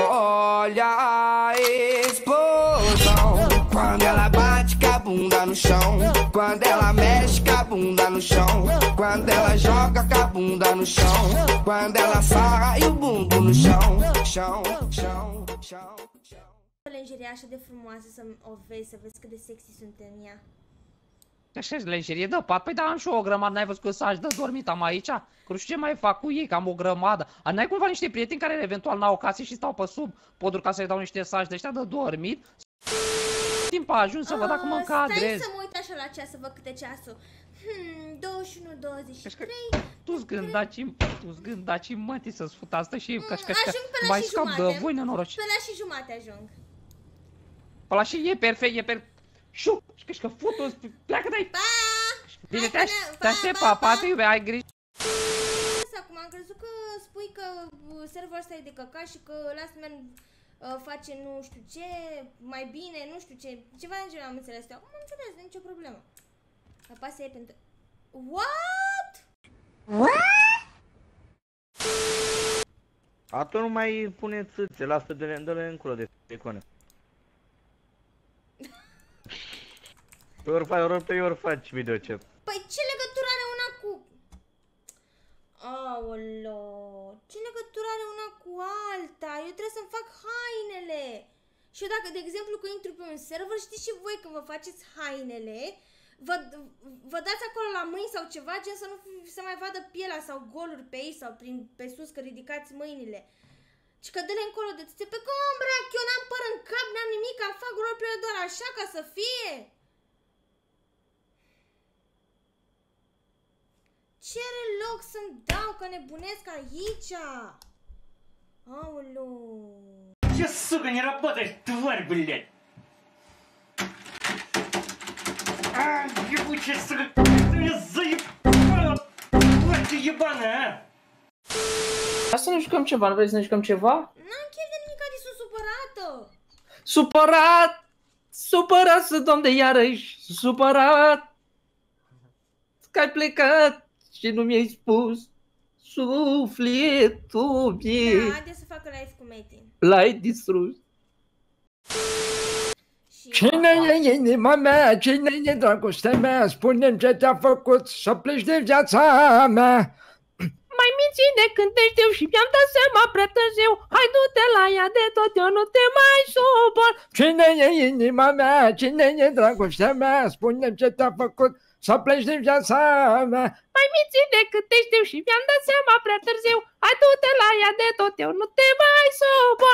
Olha a explosão quando ela bate com a bunda no chão, quando ela mexe com a bunda no chão, quando ela joga com a bunda no chão, quando ela sarra e o bumbum no chão, chão, chão, chão. Lingerie așa de frumoasă să o vezi, să vezi cât de sexy sunt în ea. Așa e lingerie de pat? Păi da, am și eu o grămadă, n-ai văzut că saci de dormit am aici? Că nu știu ce mai fac cu ei, că am o grămadă. N-ai cumva niște prieteni care eventual n-au case și stau pe sub poduri ca să le dau niște saci de ăștia de dormit? Timp a ajuns să văd dacă mă încadrez. Stai să mă uit așa la ceas să văd câte ceasul. 21, 23... Tu-ți gândaci mătii să-ți fut asta și ajung pe la și jumate. Voi nenoroci. Pe la și jumate ajung. Pe la și e perfect, Șu! Și că futu, pleacă de aici! Pa! Bine, te aștept, pa, te iube, ai grijă! Acum am crezut că spui că serverul ăsta e de căcat și că Last Man face nu știu ce, mai bine, nu știu ce, ceva de genul am înțeles eu. Acum am înțeles, nicio problemă. Apasă E pentru... What? Atunci nu mai pune țâțe, lasă dă-le încolo de icoane. Pe ori faci videochat. Păi ce legătură are una cu... Aolo, ce legătură are una cu alta? Eu trebuie să-mi fac hainele. Și eu dacă, de exemplu, că intru pe un server, știți și voi când vă faceți hainele, vă dați acolo la mâini sau ceva, gen să nu se mai vadă pielea sau goluri pe ei sau pe sus, că ridicați mâinile. Și că dă-le încolo de țâțe. Pe cum, brac, eu n-am păr în cap, n-am nimic, fac roleplay doar așa ca să fie. Ce-are loc să-mi dau, că nebunesc aici? Aoleu. Ce, sucă, не работаешь, тварь, блядь! Ебучая, сука, ты меня заебала, тварь ты ебаная, а! Hai să ne jucăm ceva, nu vrei să ne jucăm ceva? N-am chef de nimic, adică sunt supărată. Supărat sunt, domne, iarăși, supărat că ai plecat și nu mi-ai spus sufletul meu. Da, haideți să facă live cu Metin. L-ai distrus. Cine e inima mea, cine e dragostea mea, spune-mi ce te-a făcut să pleci de viața mea. Mai minți de când te știu și mi-am dat seama prea târziu. Hai du-te la ea de tot, eu nu te mai supăr. Cine e inima mea, cine e dragostea mea, spune-mi ce te-a făcut să pleci de viața mea. Mai minți de când te știu și mi-am dat seama prea târziu. Hai du-te la ea de tot, eu nu te mai supăr.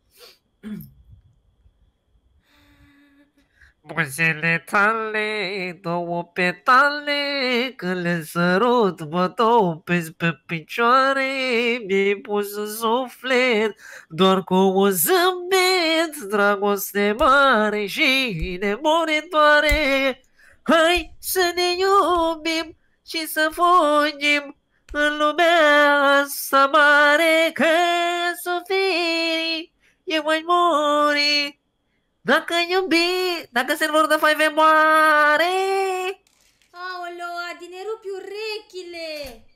Buzele tale, două petale, când le sărut, mă topesc pe picioare, mi-ai pus în suflet, doar cu un zâmbet, dragoste mare și nemuritoare. Hai să ne iubim și să fugim în lumea asta mare, că suferi eu mai muri. Dacă iubi, dacă serverul de 5 moare. Aoleu, Adi, ne rupi urechile.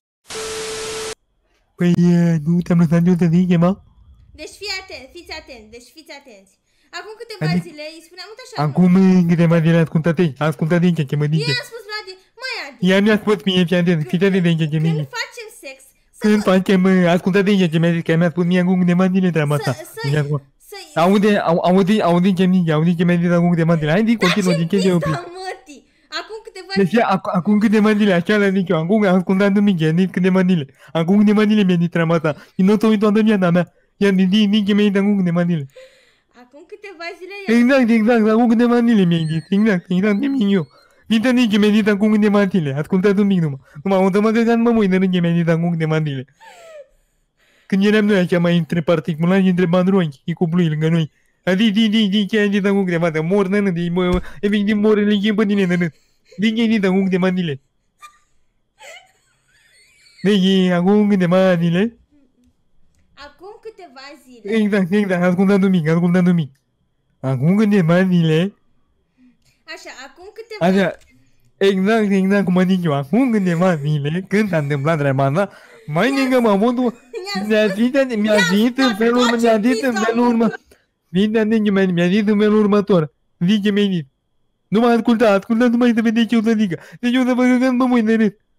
Păi, nu te-am lăsat eu să zic, mă? Deci fiți atenți. Acum câteva zile îi spuneam, uite așa. Acum câteva zile, ascultă-te ce mă zice. Eu am spus lui Adi, măi Adi. Ea mi-a spus mie, fii atent, fiți atent de ce mi-a zis. Când facem sex. Când facem, ascultă-te ce mi-a zis, că mi-a spus mie acum câteva zile treaba asta. Auzi ce mi-a zis acum câteva zile. Hai, continuă, din ce de oprit. Acum câteva zile. Deci, acum câteva zile, așa le zic eu, acum ascultă-mi ce, nici câteva zile. Acum câteva zile mi-a zis treaba asta. Și nu o să uit toată viața mea. Ia, nici ce mi-a zis acum câteva zile. Acum câteva zile... Exact, acum câteva zile mi-ai zis. Exact, ce mi-ai eu. Uite nici ce mi-a zis acum câteva zile. Ascultați un pic numai. O să mă găseam mă uit de ce mi-a zis acum câteva zile. Când eram noi așa mai între particulari și între bandroni și cuplui lângă noi. Zi, ce ai zis acum câteva zile. Mor, nănă, efectiv mor religie pe tine, nănă. Zi ce ai zis acum câteva zile. Deci, acum câteva zile. Acum câteva zile. Exact, ascultați un mic. Acum câteva zile. Așa, acum câteva... Așa, exact cum am zis eu. Acum câteva zile, când s-a întâmplat treaba asta, Mai ningă, mă, modul... Mi-a zis în felul urmă, mi-a zis în felul urmă. Mi-a zis în felul următor. Zice, mi-a zis. Nu mă asculta, nu mai să vedeți ce o să zică. Deci o să vă rugăm, bă, mâine râs.